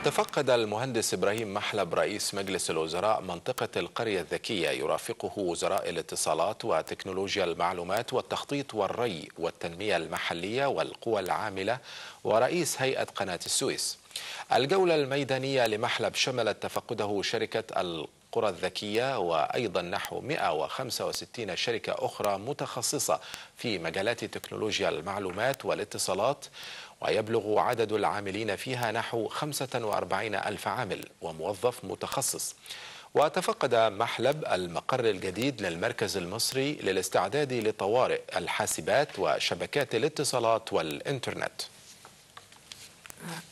تفقد المهندس إبراهيم محلب رئيس مجلس الوزراء منطقة القرية الذكية، يرافقه وزراء الاتصالات وتكنولوجيا المعلومات والتخطيط والري والتنمية المحلية والقوى العاملة ورئيس هيئة قناة السويس. الجولة الميدانية لمحلب شملت تفقده شركة القرى الذكية وأيضا نحو 165 شركة أخرى متخصصة في مجالات تكنولوجيا المعلومات والاتصالات، ويبلغ عدد العاملين فيها نحو 45 ألف عامل وموظف متخصص. وتفقد محلب المقر الجديد للمركز المصري للاستعداد لطوارئ الحاسبات وشبكات الاتصالات والإنترنت.